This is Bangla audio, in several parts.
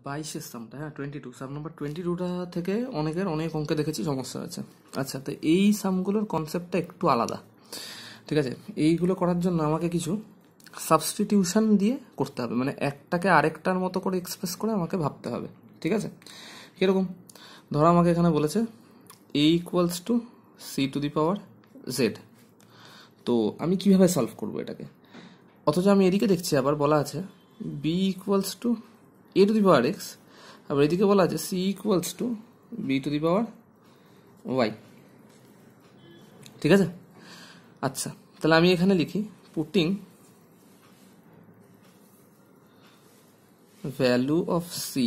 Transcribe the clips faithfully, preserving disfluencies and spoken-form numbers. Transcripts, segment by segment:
বাইশের সামটা, হ্যাঁ twenty two sum number twenty টুটা থেকে অনেকের অনেক অঙ্কে দেখেছি সমস্যা আছে। আচ্ছা, তো এই সামগুলোর কনসেপ্টটা একটু আলাদা, ঠিক আছে? এইগুলো করার জন্য আমাকে কিছু সাবস্টিটিউশন দিয়ে করতে হবে, মানে একটাকে আরেকটার মতো করে এক্সপ্রেস করে আমাকে ভাবতে হবে, ঠিক আছে? কীরকম? ধরো আমাকে এখানে বলেছে A equals to C to the power Z. তো আমি কিভাবে সলভ করবো এটাকে? অথচ আমি এদিকে দেখছি আবার বলা আছে B equals to A to the power X, আবার এদিকে বলা আছে C equals to B to the power Y, ঠিক আছে? আচ্ছা, তাহলে আমি এখানে লিখি putting value of C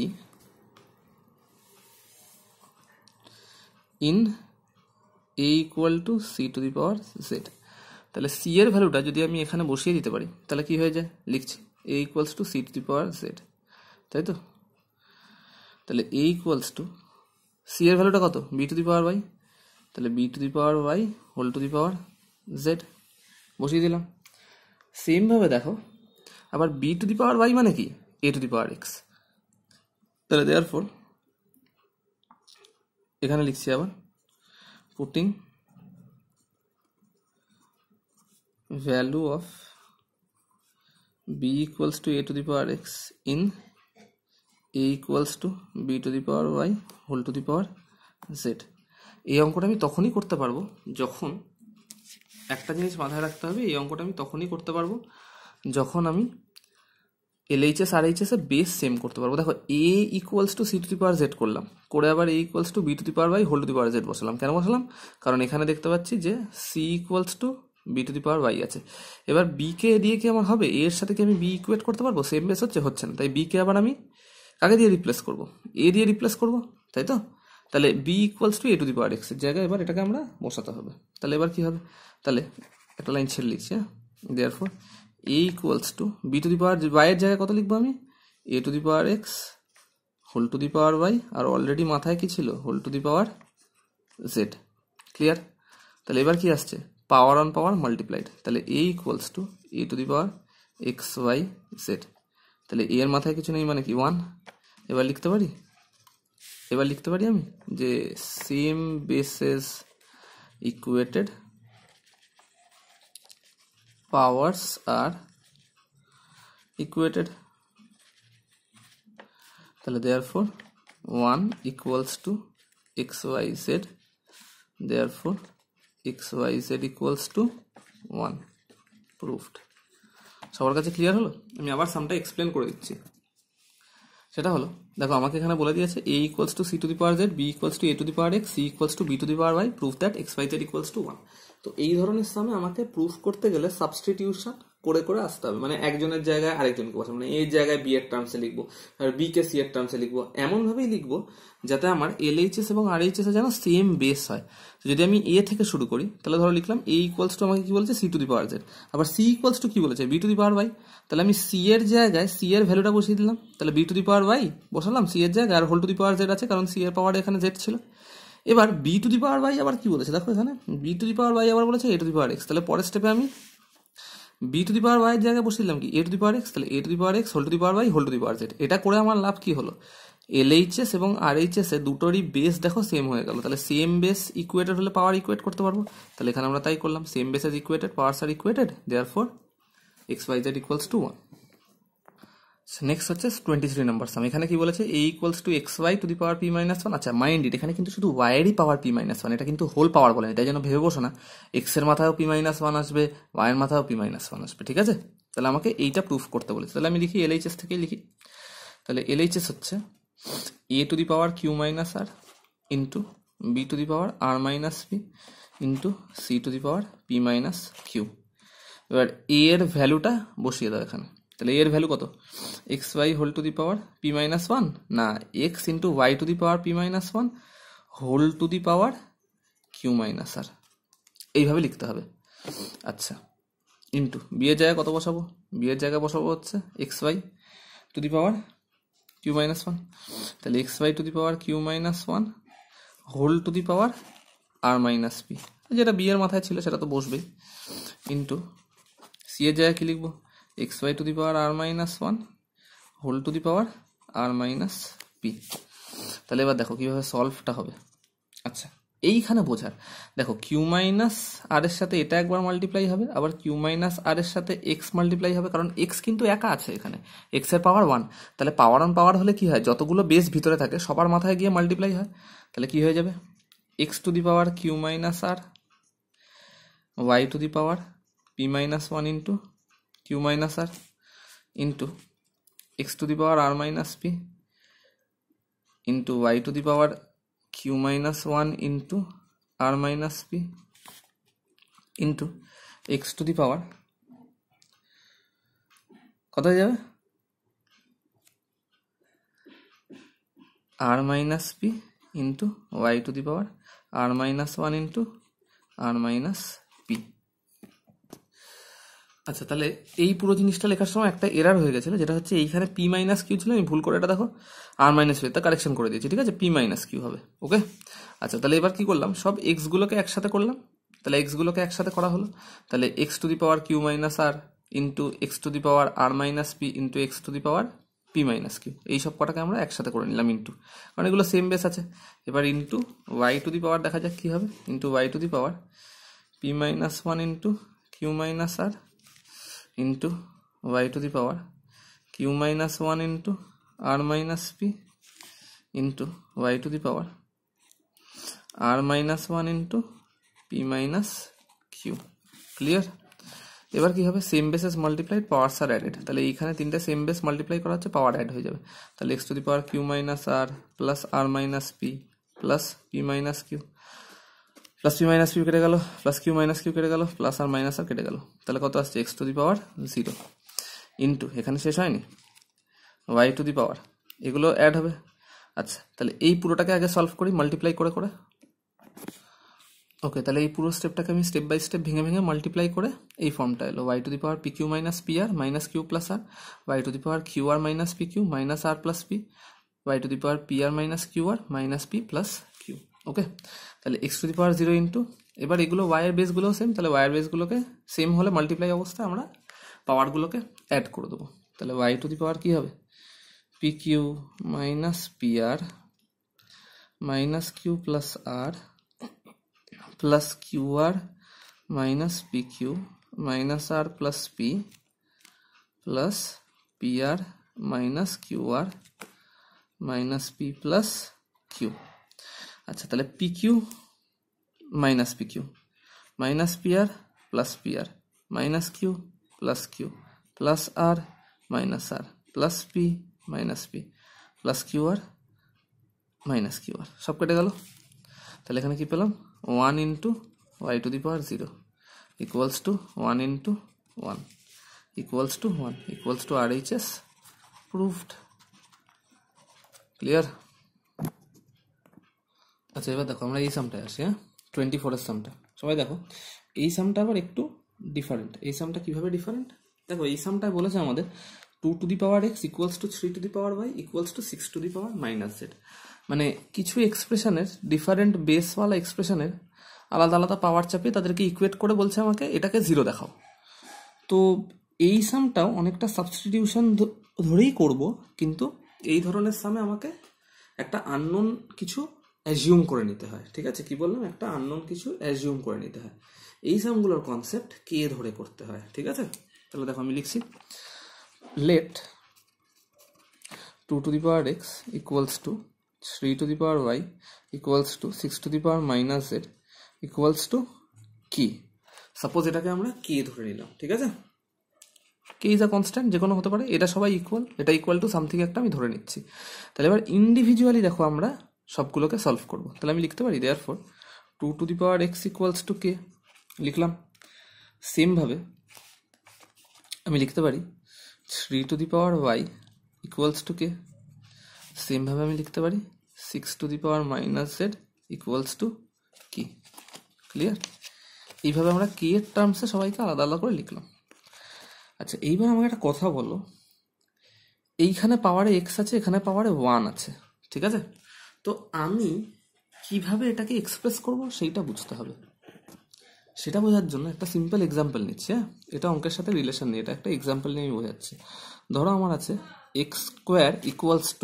in A equal to C to the power Z. তাহলে সি এর ভ্যালুটা যদি আমি এখানে বসিয়ে দিতে পারি তাহলে কি হয়ে যায়? লিখছি A equals to C to the power Z, তাই তো? তাহলে এ ইকুয়ালস টু সি এর ভ্যালুটা কত? B to the power Y, তাহলে B to the power Y whole to the power Z বসিয়ে দিলাম। সেমভাবে দেখো আবার B to the power Y মানে কি? A to the power X. তাহলে দেয়ারফর এখানে লিখছি আবার putting value of B equals to A to the power X in A equals to B to the power Y whole to the power Z. এই অঙ্কটা আমি তখনই করতে পারবো যখন, একটা জিনিস মাথায় রাখতে হবে, এই অঙ্কটা আমি তখনই করতে পারবো যখন আমি এলএইচএস আর এইচএস এর বেস সেম করতে পারবো। দেখো A equals to C to the power Z করলাম, করে আবার A equals to B to the power Y whole to the power Z বসালাম। কেন বসালাম? কারণ এখানে দেখতে পাচ্ছি যে C equals to B to the power Y আছে। এবার বি কে দিয়ে কি আমার হবে? এর সাথে কি আমি বি ইকুয়েট করতে পারবো? সেম বেস হচ্ছে, হচ্ছে না। তাই বি কে আবার আমি কাকে দিয়ে রিপ্লেস করবো? এ দিয়ে রিপ্লেস করবো, তাই তো? তাহলে B equals to A to the power X এর জায়গায় এবার এটাকে আমরা বসাতে হবে। তাহলে এবার কি হবে? তাহলে একটা লাইন ছেড়ে লিখছি, হ্যাঁ, therefore A equals to B to the power Y এর জায়গায় কত লিখবো আমি? A to the power X whole to the power Y, আর অলরেডি মাথায় কি ছিল? Whole to the power Z. Clear? তাহলে এবার কি আসছে? Power on power multiplied. তাহলে A equals to A to the power X Y Z. তাহলে এ এর মাথায় কিছু নেই মানে কি? ওয়ান। এবার লিখতে পারি এবার লিখতে পারি আমি যে same bases equated, powers are equated. তাহলে therefore one equals to X Y Z, therefore X Y Z equals to one. Proved. সবার কাছে ক্লিয়ার হলো? আমি আবার সামটা এক্সপ্লেন করে দিচ্ছি। সেটা হলো, দেখো আমাকে এখানে বলে দিয়েছে A equals to C to the power Z, B equals to A to the power X, C equals to B to the power Y, proof that X Y Z equals to one. তো এই ধরনের সামে আমাকে প্রুফ করতে গেলে সাবস্টিটিউশন করে করে আসতে হবে, মানে একজনের জায়গায় আরেকজনকে বসাবো, মানে এর জায়গায় বি এর টার্মসে লিখবো আর বি কে সি এর টার্মসে লিখবো, এমন ভাবেই লিখবো যাতে আমার এলএইচএস এবং আরএইচএস এ যেন সেম বেস হয়। যদি আমি এ থেকে শুরু করি তাহলে ধরো লিখলাম এ ইকুয়ালস টু আমাকে কি বলছে? C to the power Z, আবার সি ইকুয়ালস টু কি বলেছে? B to the power Y. তাহলে আমি সি এর জায়গায় সি এর ভ্যালুটা বসিয়ে দিলাম, তাহলে B to the power Y বসালাম সি এর জায়গায়, আর whole to the power Z আছে কারণ সি এর পাওয়ার এখানে জেড ছিল। এবার B to the power Y আবার কি বলেছে? দেখো এখানে B to the power Y আবার বলেছে এ টু দি পাওয়ার এক্স। তাহলে পরের স্টেপে আমি B to the power Y এর জায়গায় বসিয়ে দিলাম কি? A to the power X. তাহলে A to the power X whole to the power Y whole to the power Z. এটা করে আমার লাভ কি হলো? এলএইচএস এবং আরএইচএস এ দুটোরই বেস দেখো সেম হয়ে গেল। তাহলে সেম বেস ইকুয়েটেড হলে পাওয়ার ইকুয়েট করতে পারবো। তাহলে এখানে আমরা তাই করলাম, same base is equated, powers R equated, therefore X Y Z equals to one. Next হচ্ছে টোয়েন্টি থ্রি নাম্বার সাম। এখানে কি বলেছে? A equals to X Y to the power P minus one. আচ্ছা, মাইন্ড ইট, এখানে কিন্তু শুধু ওয়াই এরই পাওয়ার পি মাইনাস ওয়ান, এটা কিন্তু হোল পাওয়ার বলেনি, তাই জন্য ভেবে বসো না এক্স এর মাথায়ও পি মাইনাস ওয়ান আসবে, ওয়াই এর মাথায়ও পি মাইনাস ওয়ান আসবে, ঠিক আছে? তাহলে আমাকে এইটা প্রুফ করতে বলেছে। তাহলে আমি লিখি এলএইচএস থেকেই লিখি। তাহলে এলএইচএস হচ্ছে A to the power Q minus R into B to the power R minus P into C to the power P minus Q. এবার এ এর ভ্যালুটা বসিয়ে দাও এখানে। তাহলে এর ভ্যালু কত? X Y whole to the power P minus one, না X into Y to the power P minus one whole to the power Q minus R, এইভাবে লিখতে হবে। আচ্ছা, ইন্টু বি এর জায়গায় কত বসাবো? বি এর জায়গায় বসাবো হচ্ছে X Y to the power Q minus one. তাহলে X Y to the power Q minus one whole to the power R minus P, যেটা বি এর মাথায় ছিল সেটা তো বসবেই, ইন্টু সি এর জায়গায় কি লিখবো? X Y to the power R minus one whole to the power R minus P. তাহলে এবার দেখো কিভাবে সলভটা হবে। আচ্ছা এইখানে বোঝার, দেখো কিউ মাইনাস আর এর সাথে এটা একবার মাল্টিপ্লাই হবে, আবার কিউ মাইনাস আর এর সাথে এক্স মাল্টিপ্লাই হবে, কারণ এক্স কিন্তু একা আছে এখানে, এক্স এর পাওয়ার ওয়ান। তাহলে পাওয়ার অন পাওয়ার হলে কি হয়, যতগুলো বেস ভিতরে থাকে সবার মাথায় গিয়ে মাল্টিপ্লাই হয়। তাহলে কি হয়ে যাবে, X to the power Q minus R Y to the power P minus one into Q minus R into X to the power R minus P into Y to the power Q minus one into R minus P into X to the power কত হয়ে যাবে, R minus P into Y to the power R minus one into R minus P. আচ্ছা তাহলে এই পুরো জিনিসটা লেখার সময় একটা এরার হয়ে গেছিল, যেটা হচ্ছে এইখানে পি মাইনাস কিউ ছিল, আমি ভুল করে এটা দেখো আর মাইনাস পি তা কারেকশন করে দিয়েছি, ঠিক আছে, পি মাইনাস কিউ হবে। ওকে আচ্ছা তাহলে এবার কি করলাম, সব এক্স গুলোকে একসাথে করলাম। তাহলে এক্স গুলোকে একসাথে করা হলো, তাহলে X to the power Q minus R into X to the power R minus P into X to the power P minus Q, এই সব কটাকে আমরা একসাথে করে নিলাম ইন্টু, কারণ এগুলো সেম বেস আছে। এবার into Y to the power দেখা যাক কি হবে, into Y to the power P minus one into Q minus R into Y to the power Q minus one into R minus P into Y to the power R minus one into P minus Q. Clear? এবার কি হবে, সেম বেসেস মাল্টিপ্লাইড পাওয়ারস আর অ্যাডেড। তাহলে এইখানে তিনটে সেম বেস মাল্টিপ্লাই করা হচ্ছে, পাওয়ার অ্যাড হয়ে যাবে। তাহলে X to the power Q minus R plus R minus P plus P minus Q, plus P minus Q কেটে গেল, প্লাস কিউ মাইনাস কিউ কেটে গেল, প্লাস আর মাইনাস আর কেটে গেল। তাহলে কত আসছে, X to the power zero into, এখানে শেষ হয়নি, ওয়াই টু দি পাওয়ার, এগুলো অ্যাড হবে। আচ্ছা তাহলে এই পুরোটাকে আগে সলভ করি মাল্টিপ্লাই করে করে। ওকে তাহলে এই পুরো স্টেপটাকে আমি স্টেপ বাই স্টেপ ভেঙে ভেঙে মাল্টিপ্লাই করে এই ফর্মটা এলো, Y to the power P Q minus P R minus Q plus R, Y to the power Q R minus P Q minus R plus P, Y to the power P R minus Q R minus P plus Q. Okay তাহলে X to the power zero into, এবার এগুলো ওয়াইয়ের বেসগুলোও সেম, তাহলে ওয়াইয়ের বেসগুলোকে সেম হলে মাল্টিপ্লাই অবস্থায় আমরা পাওয়ারগুলোকে অ্যাড করে দেবো। তাহলে ওয়াই টু দি পাওয়ার কী হবে, P Q minus P R minus Q plus R plus Q R minus P Q minus R plus P plus P R minus Q R minus P plus Q. আচ্ছা তাহলে P Q minus P Q minus P R plus P R minus Q plus Q plus R minus R plus P minus P plus Q R minus Q R, সব কেটে গেল। তাহলে এখানে কি পেলাম, one into Y to the power zero equals to one into one equals to one equals to R H S proved. Clear? আচ্ছা এবার দেখো আমরা এই সামটায় আসি, হ্যাঁ টোয়েন্টি ফোরের সামটা। সবাই দেখো এই সামটা আবার একটু ডিফারেন্ট। এই সামটা কিভাবে ডিফারেন্ট, দেখো এই সামটায় বলেছে আমাদের two to the power x equals to three to the power Y equals to six to the power minus Z. মানে কিছু এক্সপ্রেশনের, ডিফারেন্ট বেসওয়ালা এক্সপ্রেশনের আলাদা আলাদা পাওয়ার চাপিয়ে তাদেরকে ইকুয়েট করে বলছে আমাকে এটাকে জিরো দেখাও। তো এই সামটাও অনেকটা সাবস্টিটিউশন ধরেই করব, কিন্তু এই ধরনের সামে আমাকে একটা আননোন কিছু অ্যাজিউম করে নিতে হয়। ঠিক আছে, কি বললাম, একটা আননোন কিছু অ্যাজিউম করে নিতে হয়। এই সামগুলোর কনসেপ্ট কে ধরে করতে হয়। ঠিক আছে, তাহলে দেখো আমি লিখছি, let two to the power x equals to three to the power Y equals to six to the power minus Z equals to K. Suppose এটাকে আমরা কে ধরে নিলাম। ঠিক আছে, কে ইজ আ কনস্ট্যান্ট, যে কোনো হতে পারে, এটা সবাই ইকুয়াল, এটা ইকুয়াল টু সামথিং একটা আমি ধরে নিচ্ছি। তাহলে এবার ইন্ডিভিজুয়ালি দেখো আমরা সবগুলোকে সলভ করবো। তাহলে আমি লিখতে পারি therefore two to the power x equals to k, লিখলাম। সেমভাবে আমি লিখতে পারি three to the power Y equals to k, সেমভাবে আমি লিখতে পারি six to the power minus Z equals to k. Clear? এইভাবে আমরা কে এর টার্মসে সবাইকে আলাদা আলাদা করে লিখলাম। আচ্ছা এইবার আমাকে একটা কথা বলো, এইখানে পাওয়ারে এক্স আছে, এখানে পাওয়ারে ওয়ান আছে। ঠিক আছে, তো আমি কিভাবে এটাকে এক্সপ্রেস করব সেইটা বুঝতে হবে। সেটা বোঝার জন্য একটা সিম্পল এক্সাম্পল নিচ্ছি। হ্যাঁ, এটা অঙ্কের সাথে রিলেশন নেই, এটা একটা এক্সাম্পল নিয়ে আমি বোঝাচ্ছি। ধরো আমার আছে এক্স স্কোয়ার ইকুয়ালস টু,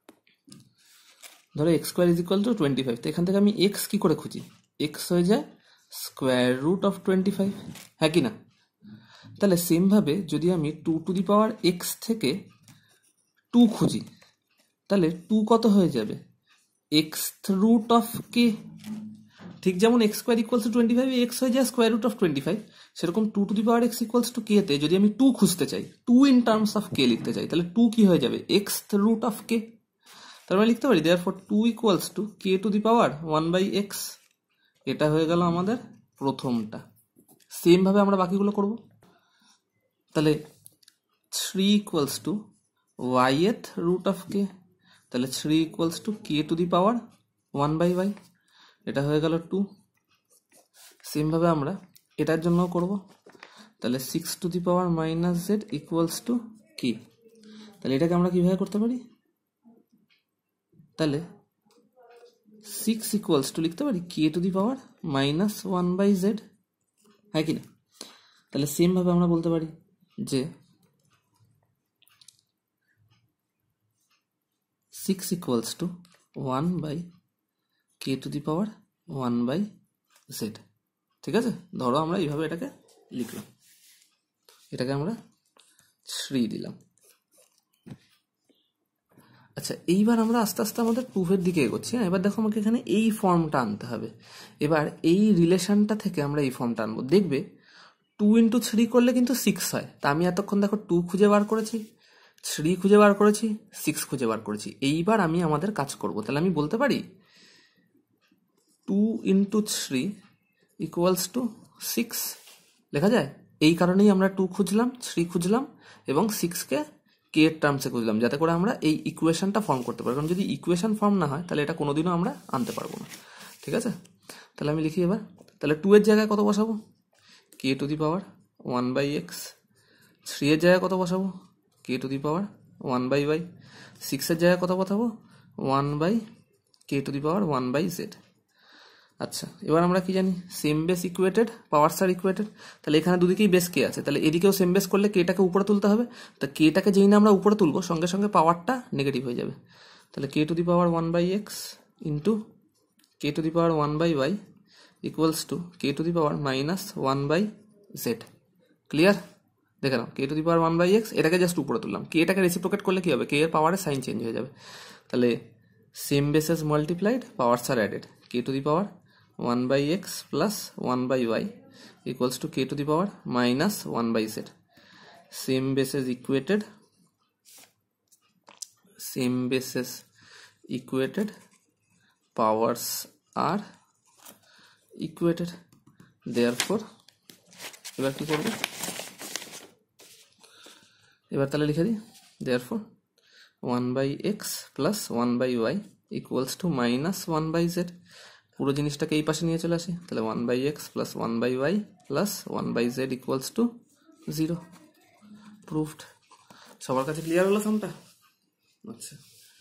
ধরো x square is equal to twenty five, তো এখান থেকে আমি এক্স কি করে খুঁজি, এক্স হয়ে যায় square root of twenty five, হ্যাঁ কি না? তাহলে সেমভাবে যদি আমি two to the power x থেকে টু খুঁজি, তাহলে টু কত হয়ে যাবে, এক্স রুট অফ কে। ঠিক যেমন x square equals to twenty five x হয়ে যায় square root of twenty five, সেরকম two to the power x equals to k তে যদি আমি টু খুঁজতে চাই, two in terms of k লিখতে চাই, তাহলে টু কি হয়ে যাবে, এক্স রুট অফ কে। তার মানে লিখতে পারি therefore two equals to k to the power one by x. এটা হয়ে গেল আমাদের প্রথমটা। সেম ভাবে আমরা বাকিগুলো করব। তাহলে three equals to y th root of k, তাহলে three equals to k to the power one by y, এটা হয়ে গেল টু। সেমভাবে আমরা এটার জন্যও করব। তাহলে six to the power minus Z equals to k, তাহলে এটাকে আমরা কিভাবে করতে পারি, তাহলে সিক্স ইকুয়ালস টু লিখতে পারি k to the power minus one by z, হ্যাঁ কি না? তাহলে সেমভাবে আমরা বলতে পারি যে six equals to one by k to the power one by z. ঠিক আছে, ধরো আমরা এইভাবে এটাকে লিখলাম, এটাকে আমরা থ্রি দিলাম। আচ্ছা, এইবার আমরা আস্তে আস্তে আমাদের প্রুফের দিকে এগোচ্ছি। হ্যাঁ, এবার দেখো আমাকে এখানে এই ফর্মটা আনতে হবে। এবার এই রিলেশনটা থেকে আমরা এই ফর্মটা আনবো। দেখবে টু ইন্টু থ্রি করলে কিন্তু সিক্স হয়। তা আমি এতক্ষণ দেখো টু খুঁজে বার করেছি, থ্রি খুঁজে বার করেছি, সিক্স খুঁজে বার করেছি। এইবার আমি আমাদের কাজ করব। তাহলে আমি বলতে পারি two into three equals to six লেখা যায়। এই কারণেই আমরা টু খুঁজলাম, থ্রি খুঁজলাম এবং সিক্সকে কে এর টার্মসে খুঁজলাম, যাতে করে আমরা এই ইকুয়েশনটা ফর্ম করতে পারি। কারণ যদি ইকুয়েশন ফর্ম না হয় তাহলে এটা কোনোদিনও আমরা আনতে পারবো না। ঠিক আছে, তাহলে আমি লিখি এবার। তাহলে টু এর জায়গায় কত বসাবো, k to the power one by x. Three এর জায়গায় কত বসাবো, k to the power one by y. সিক্সের জায়গায় কত বসাবো, one by k to the power one by z. আচ্ছা, এবার আমরা কি জানি, সেম বেস ইকুয়েটেড, পাওয়ারস আর ইকুয়েটেড। তাহলে এখানে দুদিকেই বেস কে আছে, তাহলে এদিকেও সেম বেস করলে কেটাকে উপরে তুলতে হবে। তা কেটাকে যেই না আমরা উপরে তুলবো, সঙ্গে সঙ্গে পাওয়ারটা নেগেটিভ হয়ে যাবে। তাহলে k to the power one by x into k to the power one by y equals to k to the power minus one by z. Clear? দেখে নাও, k to the power one by x, এটাকে জাস্ট উপরে তুললাম। কে এটাকে রেসিপ্রোকেট করলে কি হবে, কে এর পাওয়ারের সাইন চেঞ্জ হয়ে যাবে। তাহলে same bases multiplied, powers R added, k to the power one by x plus one by y equals to k to the power minus one by z. Same bases equated, same bases equated, powers are equated. Therefore এবার কি করব, এবার তাহলে লিখে দিই therefore one by x plus one by y equals to minus one by z. পুরো জিনিসটাকে এই পাশে নিয়ে চলে আসি। তাহলে one by x plus one by y plus one by z equals to zero. Proved. সবার কাছে ক্লিয়ার হলো সামটা? আচ্ছা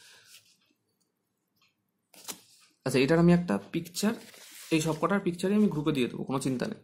আচ্ছা এটার আমি একটা পিকচার, এই সব কটার পিকচারই আমি গ্রুপে দিয়ে দেবো, কোনো চিন্তা নেই।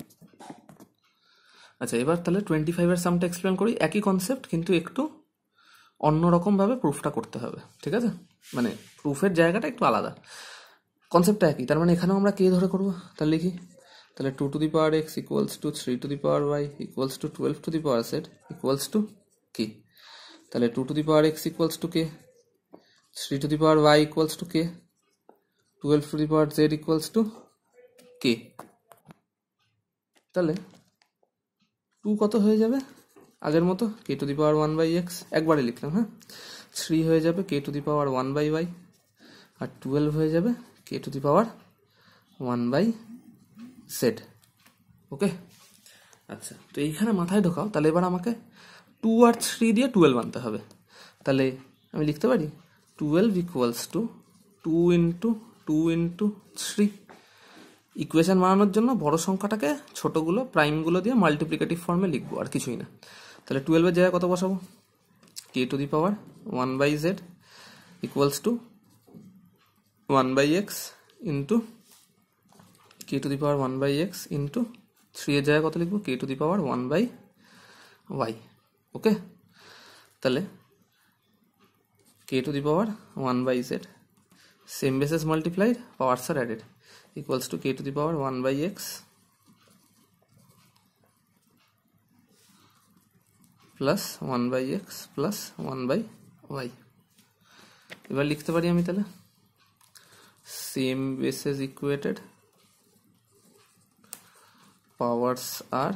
আচ্ছা, এবার তাহলে টোয়েন্টি ফাইভের সামটা এক্সপ্লেন করি। একই কনসেপ্ট, কিন্তু একটু অন্যরকমভাবে প্রুফটা করতে হবে। ঠিক আছে, মানে প্রুফের জায়গাটা একটু আলাদা, কনসেপ্টটা একই। তার মানে এখানেও আমরা কে ধরে করবো। তাহলে লিখি, তাহলে two to the power x equals to three to the power Y equals to twelve to the power z equals to k. তাহলে two to the power x equals to k, three to the power Y equals to k, twelve to the power z equals to k. তাহলে টু কত হয়ে যাবে আগের মতো, k to the power one by x একবারে লিখলাম। হ্যাঁ, থ্রি হয়ে যাবে k to the power one by y, আর টুয়েলভ হয়ে যাবে k to the power one by z. Okay, আচ্ছা তো এইখানে মাথায় ঢোকাও। তাহলে এবার আমাকে টু আর থ্রি দিয়ে টুয়েলভ আনতে হবে। তাহলে আমি লিখতে পারি twelve equals to two into two into three. Equation বানানোর জন্য বড় সংখ্যাটাকে ছোটগুলো প্রাইমগুলো দিয়ে মাল্টিপ্লিকেটিভ ফর্মে লিখবো, আর কিছুই না। তাহলে টুয়েলভের জায়গায় কত বসাবো, k to the power one by z equals to one by x into k to the power one by x into three এর জায়গায় কত লিখবো, k to the power one by y. Okay, তাহলে k to the power one by z, same bases multiplied, powers are added, equals to k to the power one by x plus one by x plus one by y. এবার লিখতে পারি আমি তাহলে same bases equated, powers are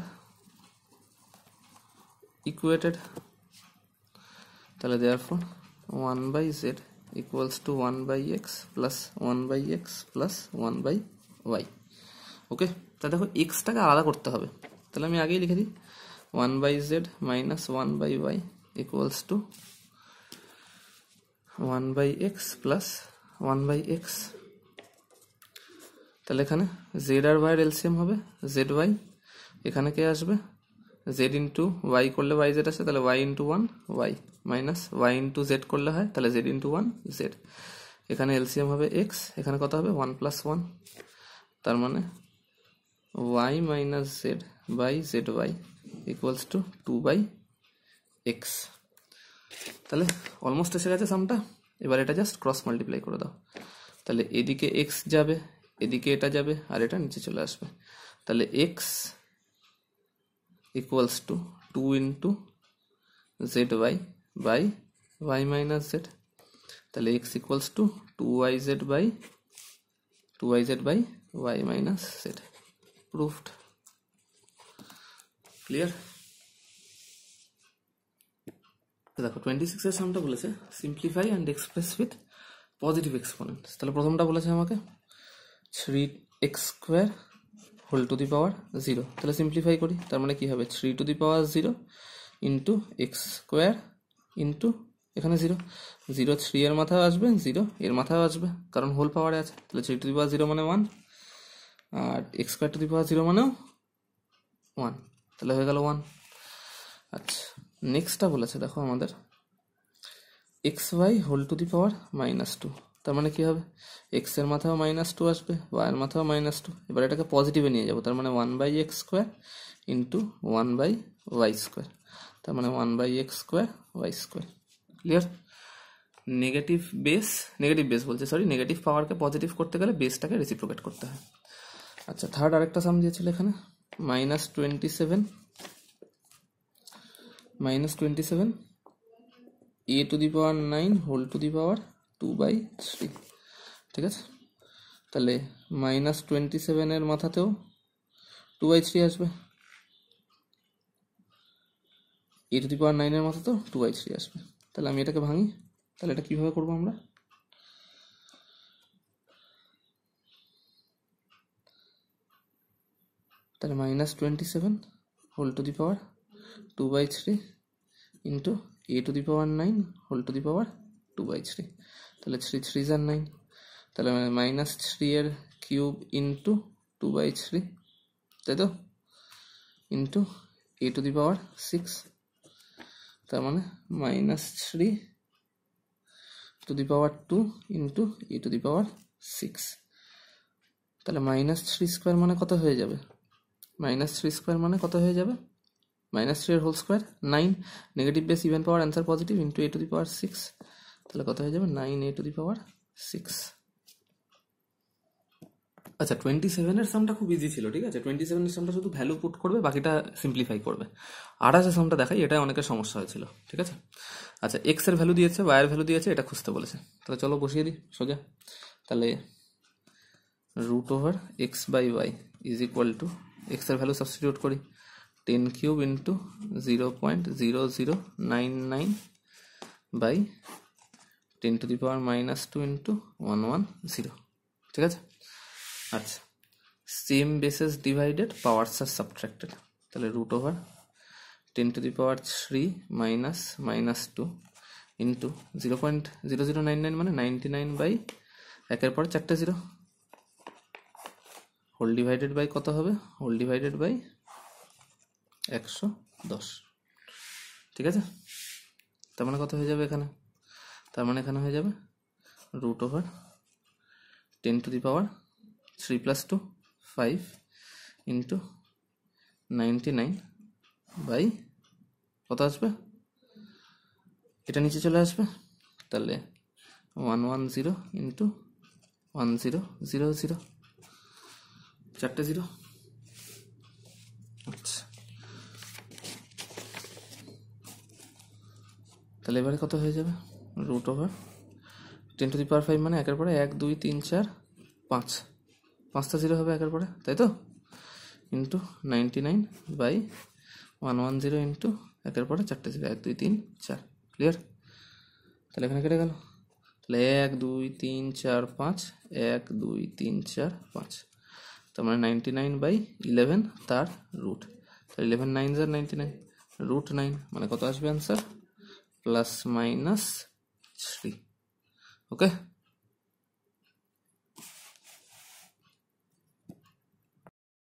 equated, তাহলে therefore one by z equals to one by x plus one by x plus one by y. ওকে, তাহলে দেখো x টাকে আলাদা করতে হবে, তাহলে আমি আগেই লিখে দিই one by z minus one by y equals to one by x plus one by x. তাহলে এখানে z আর y এর এলসিএম হবে zy, এখানে কে আসবে z ইন্টু y করলে yz আসে, তাহলে y into one y minus y into z করলে হয় তাহলে z ইন্টু ওয়ান z, এখানে এলসিএম হবে x, এখানে কত হবে ওয়ান প্লাস ওয়ান, তার মানে y minus z by zy equals to two by x. তাহলে অলমোস্ট এসে গেছে সামটা, এবার এটা জাস্ট ক্রস মাল্টিপ্লাই করে দাও, তাহলে এদিকে x যাবে, এদিকে এটা যাবে, আর এটা নিচে চলে আসবে, তাহলে x equals to two into zy by y minus z, তাহলে x equals to two yz by two yz by y minus z. Proved. Clear? দেখো টোয়েন্টি সিক্স এর সামটা বলেছে simplify and express with positive exponent, তাহলে প্রথমটা বলেছে আমাকে three x square whole to the power zero, তাহলে সিম্পলিফাই করি, তার মানে কি হবে three to the power zero into x square into এখানে জিরো, জিরো থ্রি এর মাথায় আসবে, জিরো এর মাথায় আসবে, কারণ হোল পাওয়ারে আছে, তাহলে three to the power zero মানে ওয়ান, আর x square to the power zero মানেও ওয়ান, তাহলে হয়ে গেল ওয়ান। আচ্ছা, নেক্সটটা বলেছে দেখো আমাদের x Y whole to the power minus two, তার মানে কি হবে এক্স এর মাথাও মাইনাস টু আসবে, ওয়াই এর মাথাও মাইনাস টু, এবার এটাকে পজিটিভে নিয়ে যাবো, তার মানে one by x square into one by y square, তার মানে one by x square y square. Clear? Negative base, negative base বলছে সরি, নেগেটিভ পাওয়ারকে পজিটিভ করতে গেলে বেসটাকে রেসিপ্রোকেট করতে হয়। আচ্ছা, থার্ড আরেকটা সাম দিয়েছিল এখানে minus twenty seven minus twenty seven a to the power nine whole to the power two by three, ঠিক আছে, তাহলে মাইনাস টোয়েন্টি সেভেনের মাথাতেও টু বাই থ্রি আসবে, এ টু দি পাওয়ার নাইনের মাথাতেও টু বাই থ্রি আসবে, তাহলে আমি এটাকে ভাঙি, তাহলে এটা কিভাবে করবো আমরা, তাহলে minus twenty seven whole to the power two by three into a to the power nine whole to the power two by three, তাহলে থ্রি থ্রি আর নাইন, তাহলে মাইনাস থ্রি এর cube into two by three, তাই তো, into a to the power six, তার মানে minus three to the power two into a to the power six, তাহলে মাইনাস থ্রি স্কোয়ার মানে কত হয়ে যাবে, মাইনাস থ্রি স্কোয়ার মানে কত হয়ে যাবে, মাইনাস থ্রি এর whole square nine, negative base even power answer positive into a to the power six, তাহলে কত হয়ে যাবে nine a to the power six. আচ্ছা, টোয়েন্টি সেভেনের সামটা খুব ইজি ছিল, ঠিক আছে, টোয়েন্টি সেভেনের সামটা শুধু ভ্যালু পুট করবে, বাকিটা সিম্পলিফাই করবে। আঠাশের সামটা দেখাই, এটাই অনেকের সমস্যা হয়েছিল, ঠিক আছে। আচ্ছা, এক্স এর ভ্যালু দিয়েছে, ওয়াই এর ভ্যালু দিয়েছে, এটা খুঁজতে বলেছে, তাহলে চলো বসিয়ে দিই সোজা, তাহলে root over x by y is equal to x এর ভ্যালু সাবস্টিটিউট করি, ten cube into zero point zero zero nine nine by ten to the power minus two into one one zero, ঠিক আছে। আচ্ছা, সেম বেসেস ডিভাইডেড পাওয়ার্স আর সাবট্রাক্টেড, তাহলে root over ten to the power three minus minus two into zero point zero zero nine nine মানে নাইনটি নাইন বাই একের পর চারটে জিরো, হোল ডিভাইডেড বাই কত হবে, হোল ডিভাইডেড বাই একশো দশ, ঠিক আছে। তার মানে কত হয়ে যাবে এখানে, তার মানে এখানে হয়ে যাবে root over ten to the power three plus two five into ninety nine by কত আসবে, এটা নিচে চলে আসবে তাহলে one one zero into one zero zero zero, চারটে জিরো। আচ্ছা, তাহলে এবারে কত হয়ে যাবে? Root over ten to the power five মানে একের পরে এক দুই তিন চার পাঁচ, পাঁচটা জিরো হবে একের পরে, তাই তো? Into ninety nine by one one zero into একের পরে চারটে জিরো, এক দুই তিন চার। ক্লিয়ার? তাহলে এখানে কেটে গেল। তাহলে এক দুই তিন চার পাঁচ, এক দুই তিন চার পাঁচ, তার মানে নাইনটি নাইন বাই ইলেভেন তার রুট। তাহলে ইলেভেন নাইন যার নাইনটি নাইন, রুট নাইন মানে কত আসবে অ্যান্সার? Plus minus three. ওকে।